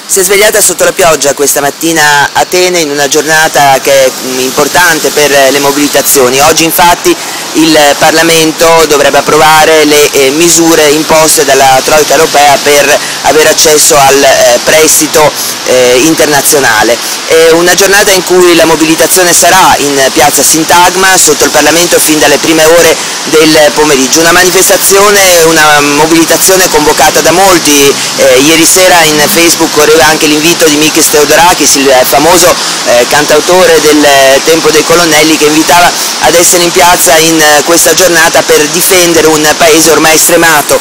Si è svegliata sotto la pioggia questa mattina Atene in una giornata che è importante per le mobilitazioni. Oggi infatti il Parlamento dovrebbe approvare le misure imposte dalla Troika europea per avere accesso al prestito internazionale. È una giornata in cui la mobilitazione sarà in piazza Sintagma sotto il Parlamento fin dalle prime ore del pomeriggio. Una manifestazione, una mobilitazione convocata da molti. Ieri sera in Facebook correva anche l'invito di Mikis Theodorakis, il famoso cantautore del Tempo dei Colonnelli, che invitava ad essere in piazza in questa giornata per difendere un paese ormai stremato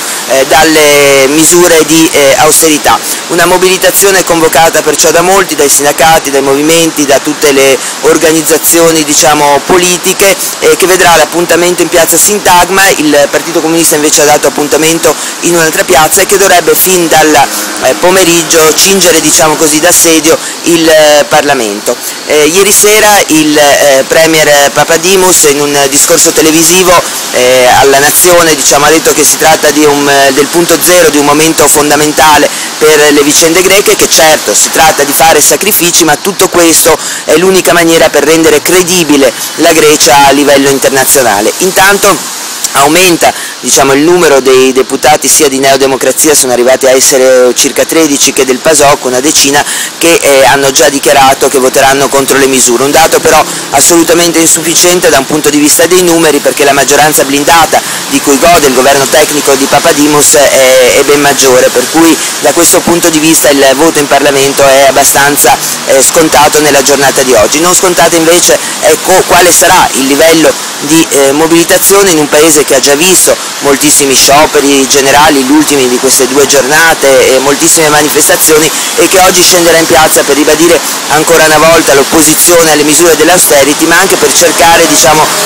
dalle misure di austerità. Una mobilitazione convocata perciò da molti, dai sindacati, dai movimenti, da tutte le organizzazioni politiche, che vedrà l'appuntamento in piazza Sintagma. Il Partito Comunista invece ha dato appuntamento in un'altra piazza e che dovrebbe fin dal pomeriggio cingere d'assedio il Parlamento. Ieri sera il Premier Papadimos in un discorso televisivo alla Nazione ha detto che si tratta del punto zero, di un momento fondamentale per le vicende greche, che certo si tratta di fare sacrifici, ma tutto questo è l'unica maniera per rendere credibile la Grecia a livello internazionale. Intanto aumenta il numero dei deputati sia di Neodemocrazia, sono arrivati a essere circa 13, che del PASOK, una decina, che hanno già dichiarato che voteranno contro le misure. Un dato però assolutamente insufficiente da un punto di vista dei numeri, perché la maggioranza blindata di cui gode il governo tecnico di Papadimos è ben maggiore, per cui da questo punto di vista il voto in Parlamento è abbastanza scontato nella giornata di oggi. Non scontato invece è quale sarà il livello di mobilitazione in un paese che ha già visto moltissimi scioperi generali, gli ultimi di queste 2 giornate, e moltissime manifestazioni, e che oggi scenderà in piazza per ribadire ancora una volta l'opposizione alle misure dell'austerity, ma anche per cercare di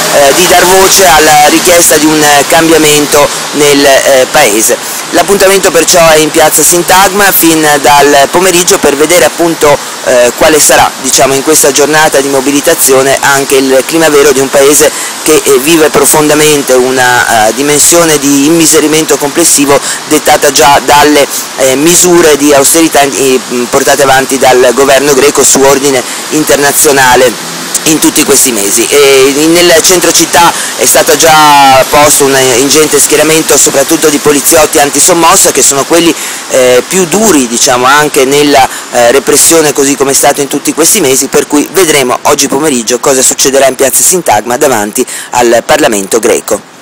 dar voce alla richiesta di un cambiamento nel paese. L'appuntamento perciò è in piazza Sintagma fin dal pomeriggio per vedere appunto quale sarà in questa giornata di mobilitazione anche il clima vero di un paese che vive profondamente una dimensione di immiserimento complessivo dettata già dalle misure di austerità portate avanti dal governo greco su ordine internazionale in tutti questi mesi. Nel centro città è stato già posto un ingente schieramento soprattutto di poliziotti antisommossa, che sono quelli più duri anche nella repressione, così come è stato in tutti questi mesi, per cui vedremo oggi pomeriggio cosa succederà in piazza Sintagma davanti al Parlamento greco.